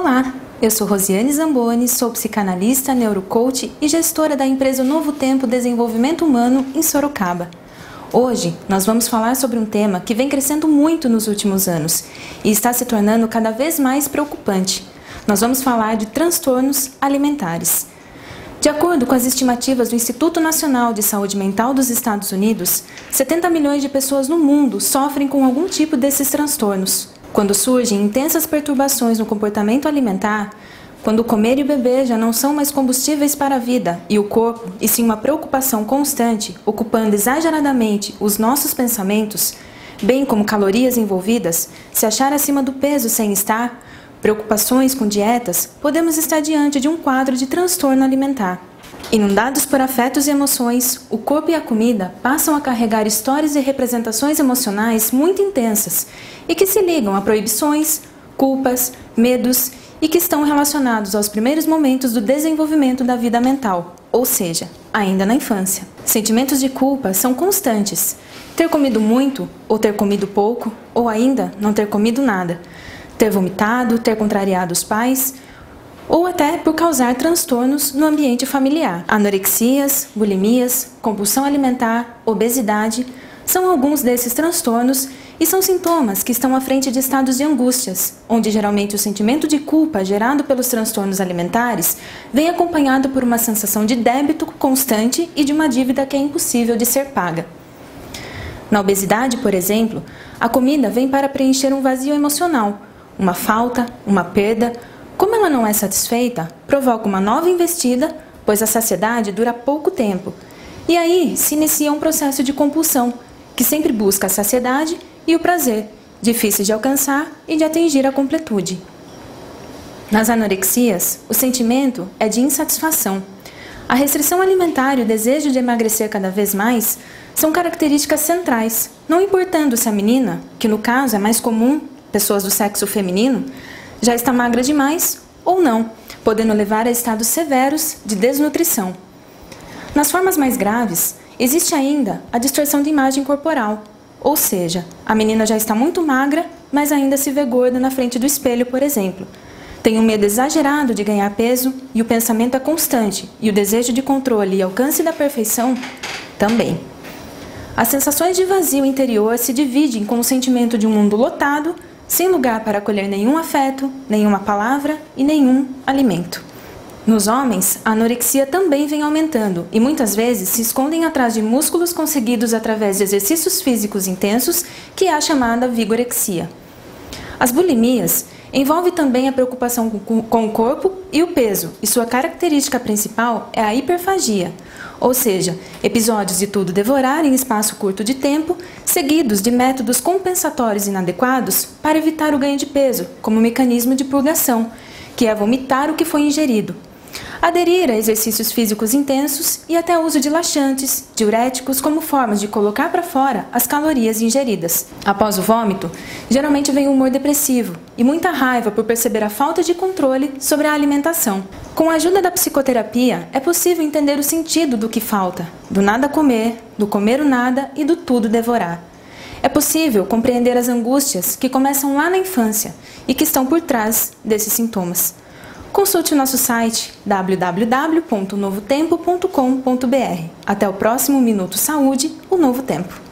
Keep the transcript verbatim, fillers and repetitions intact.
Olá, eu sou Rosiane Zamboni, sou psicanalista, neurocoach e gestora da empresa Novo Tempo Desenvolvimento Humano em Sorocaba. Hoje, nós vamos falar sobre um tema que vem crescendo muito nos últimos anos e está se tornando cada vez mais preocupante. Nós vamos falar de transtornos alimentares. De acordo com as estimativas do Instituto Nacional de Saúde Mental dos Estados Unidos, setenta milhões de pessoas no mundo sofrem com algum tipo desses transtornos. Quando surgem intensas perturbações no comportamento alimentar, quando comer e beber já não são mais combustíveis para a vida e o corpo, e sim uma preocupação constante, ocupando exageradamente os nossos pensamentos, bem como calorias envolvidas, se achar acima do peso sem estar, preocupações com dietas, podemos estar diante de um quadro de transtorno alimentar. Inundados por afetos e emoções, o corpo e a comida passam a carregar histórias e representações emocionais muito intensas e que se ligam a proibições, culpas, medos e que estão relacionados aos primeiros momentos do desenvolvimento da vida mental, ou seja, ainda na infância. Sentimentos de culpa são constantes. Ter comido muito ou ter comido pouco, ou ainda não ter comido nada. Ter vomitado, ter contrariado os pais, ou até por causar transtornos no ambiente familiar. Anorexias, bulimias, compulsão alimentar, obesidade são alguns desses transtornos e são sintomas que estão à frente de estados de angústias, onde geralmente o sentimento de culpa gerado pelos transtornos alimentares vem acompanhado por uma sensação de débito constante e de uma dívida que é impossível de ser paga. Na obesidade, por exemplo, a comida vem para preencher um vazio emocional, uma falta, uma perda. Como ela não é satisfeita, provoca uma nova investida, pois a saciedade dura pouco tempo. E aí se inicia um processo de compulsão, que sempre busca a saciedade e o prazer, difíceis de alcançar e de atingir a completude. Nas anorexias, o sentimento é de insatisfação. A restrição alimentar e o desejo de emagrecer cada vez mais são características centrais, não importando se a menina, que no caso é mais comum, pessoas do sexo feminino, já está magra demais ou não, podendo levar a estados severos de desnutrição. Nas formas mais graves, existe ainda a distorção de imagem corporal, ou seja, a menina já está muito magra, mas ainda se vê gorda na frente do espelho, por exemplo. Tem um medo exagerado de ganhar peso e o pensamento é constante, e o desejo de controle e alcance da perfeição também. As sensações de vazio interior se dividem com o sentimento de um mundo lotado, sem lugar para acolher nenhum afeto, nenhuma palavra e nenhum alimento. Nos homens, a anorexia também vem aumentando e muitas vezes se escondem atrás de músculos conseguidos através de exercícios físicos intensos, que é a chamada vigorexia. As bulimias envolvem também a preocupação com o corpo e o peso, e sua característica principal é a hiperfagia, ou seja, episódios de tudo devorar em espaço curto de tempo, seguidos de métodos compensatórios inadequados para evitar o ganho de peso, como mecanismo de purgação, que é vomitar o que foi ingerido. Aderir a exercícios físicos intensos e até uso de laxantes, diuréticos como formas de colocar para fora as calorias ingeridas. Após o vômito, geralmente vem um humor depressivo e muita raiva por perceber a falta de controle sobre a alimentação. Com a ajuda da psicoterapia, é possível entender o sentido do que falta, do nada comer, do comer o nada e do tudo devorar. É possível compreender as angústias que começam lá na infância e que estão por trás desses sintomas. Consulte o nosso site w w w ponto novo tempo ponto com ponto b r. Até o próximo Minuto Saúde, o Novo Tempo.